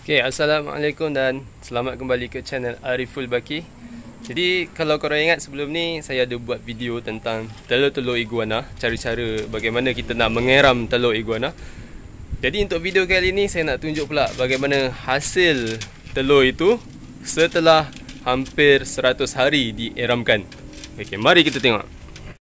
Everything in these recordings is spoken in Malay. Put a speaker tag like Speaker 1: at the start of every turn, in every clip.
Speaker 1: Okay, Assalamualaikum dan selamat kembali ke channel Ariful Baki. Jadi kalau korang ingat sebelum ni saya ada buat video tentang telur-telur iguana, cara-cara bagaimana kita nak mengeram telur iguana. Jadi untuk video kali ni saya nak tunjuk pula bagaimana hasil telur itu setelah hampir 100 hari dieramkan. Okay, mari kita tengok.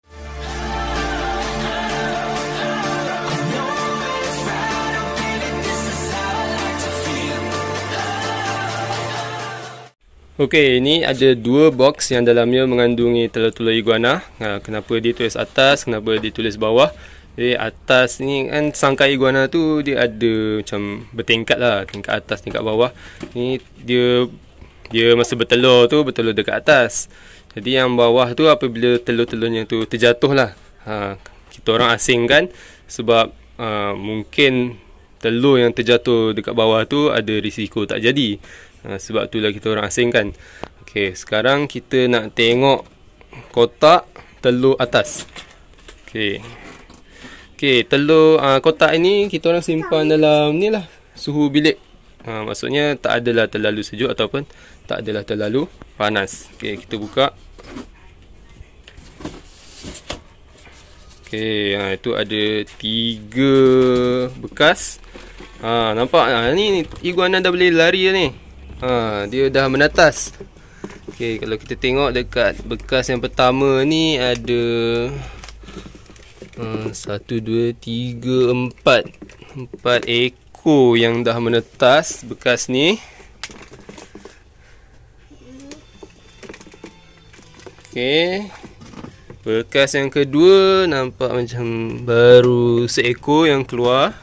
Speaker 1: Okey, ini ada dua box yang dalamnya mengandungi telur-telur iguana. Kenapa dia tulis atas, kenapa dia tulis bawah? Jadi atas ni kan sangkai iguana tu dia ada macam bertingkat lah, tingkat atas, tingkat bawah. Ni dia masa bertelur tu bertelur dekat atas. Jadi yang bawah tu apabila telur-telurnya tu terjatuh lah, kita orang asingkan sebab mungkin telur yang terjatuh dekat bawah tu ada risiko tak jadi. Sebab itulah kita orang asingkan. Okey, sekarang kita nak tengok kotak telur atas. Okey, telur kotak ini kita orang simpan dalam ni lah, suhu bilik. Maksudnya tak adalah terlalu sejuk ataupun tak adalah terlalu panas. Okey, kita buka. Okey, itu ada 3 bekas. Nampak? Ni iguana dah boleh lari dah ni. Dia dah menetas. Okey, kalau kita tengok dekat bekas yang pertama ni ada 1, 2, 3, 4 ekor yang dah menetas bekas ni. Okey, bekas yang kedua nampak macam baru seekor yang keluar.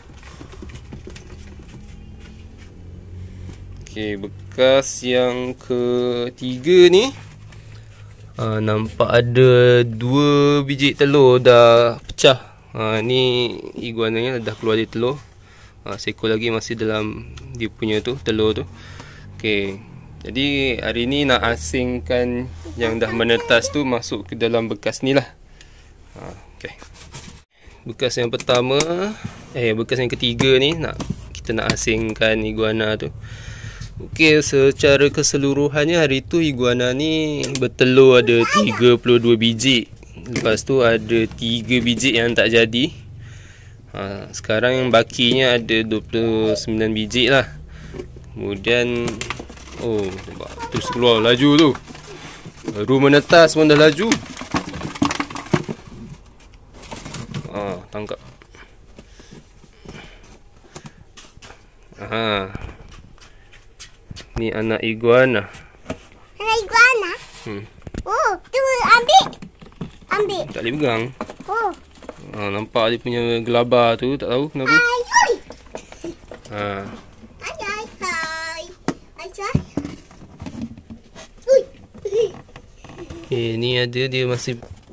Speaker 1: Okey, bekas yang ketiga ni nampak ada 2 biji telur dah pecah. Ni iguananya dah keluar dari telur. Seekor lagi masih dalam dia punya tu, telur tu. Okey, jadi hari ni nak asingkan yang dah menetas tu masuk ke dalam bekas ni lah. Okey, bekas yang pertama, bekas yang ketiga ni kita nak asingkan iguana tu. Okey, secara keseluruhannya hari tu iguana ni bertelur ada 32 biji. Lepas tu ada 3 biji yang tak jadi. Sekarang yang bakinya ada 29 biji lah. Kemudian nampak terus keluar laju tu. Baru menetas pun dah laju. Tangkap. Ni anak iguana.
Speaker 2: Anak iguana? Tu ambil.
Speaker 1: Tak boleh pegang. Nampak dia punya gelabah tu, tak tahu kenapa. Ni ada dia masih.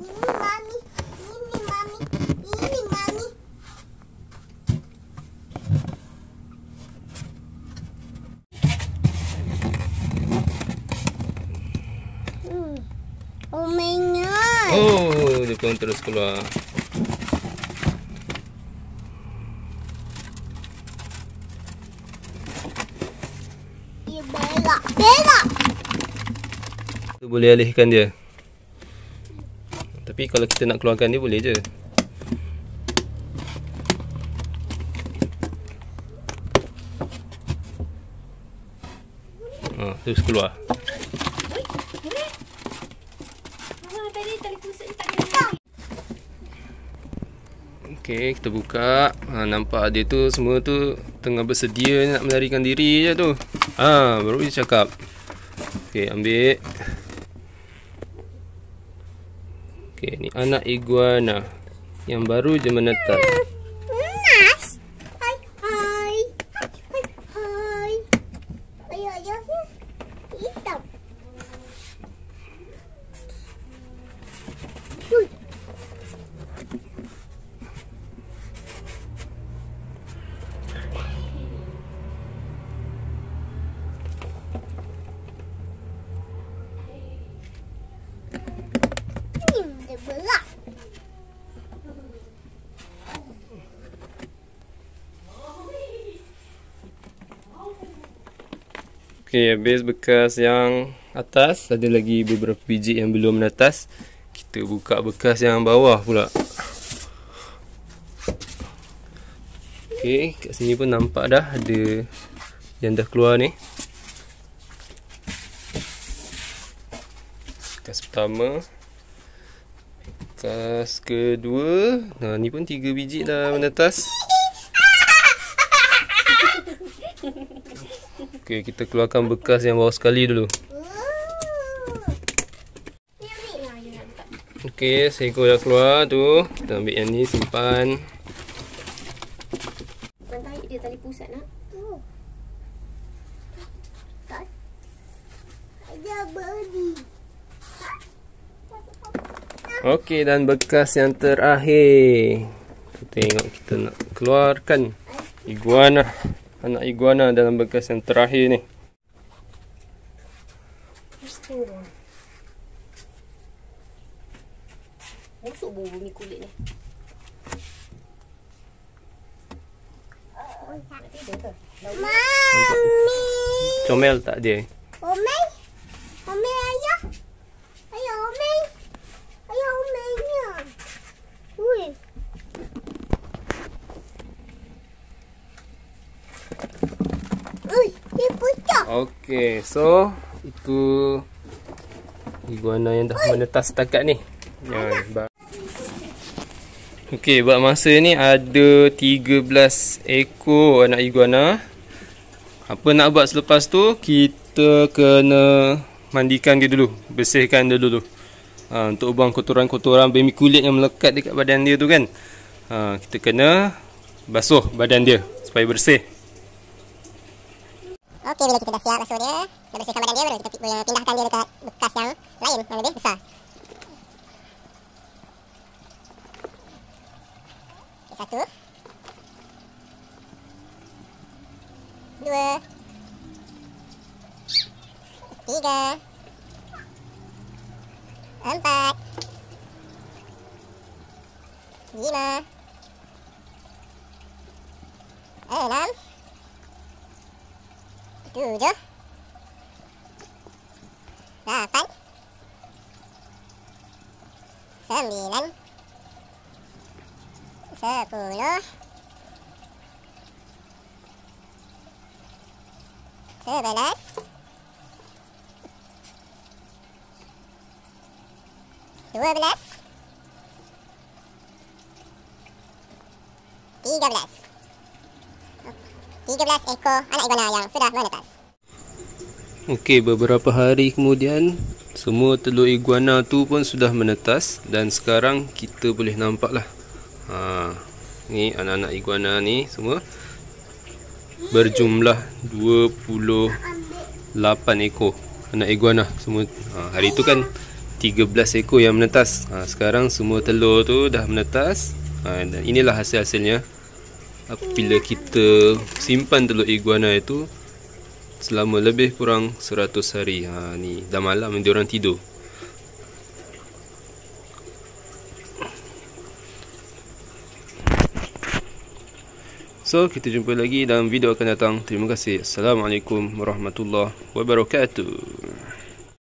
Speaker 1: Dia pun terus keluar.
Speaker 2: Dia belak.
Speaker 1: Tu boleh alihkan dia. Tapi kalau kita nak keluarkan dia boleh je. Terus keluar. Okey, kita buka. Nampak dia tu semua tu tengah bersedia nak melarikan diri je tu. Baru dia cakap. Okey, ambil. Okey, ni anak iguana yang baru je menetas.
Speaker 2: Hitam. Dia berat.
Speaker 1: Okey, habis bekas yang atas, ada lagi beberapa biji yang belum menetas. Kita buka bekas yang bawah pula. Okey, kat sini pun nampak dah ada yang dah keluar ni. Bekas pertama, bekas kedua. Nah, ni pun 3 biji dah menetas. Okey, kita keluarkan bekas yang bawah sekali dulu. Okey, seekor dah keluar tu. Kita ambil yang ni, simpan.
Speaker 3: Tarik dia tali pusat nak.
Speaker 2: Ada beri.
Speaker 1: Okey, dan bekas yang terakhir. Kita tengok kita nak keluarkan iguana. Anak iguana dalam bekas yang terakhir ni.
Speaker 3: Busuk bumi kulit ni.
Speaker 2: Mami.
Speaker 1: Comel tak dia?
Speaker 2: Omel. Omel ayah. Ayah omel. Ayah omelnya. Ui. Ui, dia pecah.
Speaker 1: Okey, so itu iguana yang dah menetas setakat ni. Okey, buat masa ni ada 13 ekor anak iguana. Apa nak buat selepas tu, kita kena mandikan dia dulu, bersihkan dia dulu. Untuk buang kotoran-kotoran bumi kulit yang melekat dekat badan dia tu kan. Kita kena basuh badan dia supaya bersih.
Speaker 2: Okey, bila kita dah siap basuh dia, dah bersihkan badan dia, baru kita pindahkan dia dekat bekas yang lain yang lebih besar. Satu, dua, tiga, empat, lima, enam, tujuh, lapan, sembilan, 10, 11, 12, 13 ekor anak iguana yang sudah menetas.
Speaker 1: Okey, beberapa hari kemudian semua telur iguana tu pun sudah menetas dan sekarang kita boleh nampak lah. Ni anak-anak iguana ni semua berjumlah 28 ekor anak iguana semua. Hari tu kan 13 ekor yang menetas. Sekarang semua telur tu dah menetas. Dan inilah hasil-hasilnya apabila kita simpan telur iguana itu selama lebih kurang 100 hari. Ni dah malam dia orang tidur. So, kita jumpa lagi dalam video akan datang. Terima kasih. Assalamualaikum warahmatullahi wabarakatuh.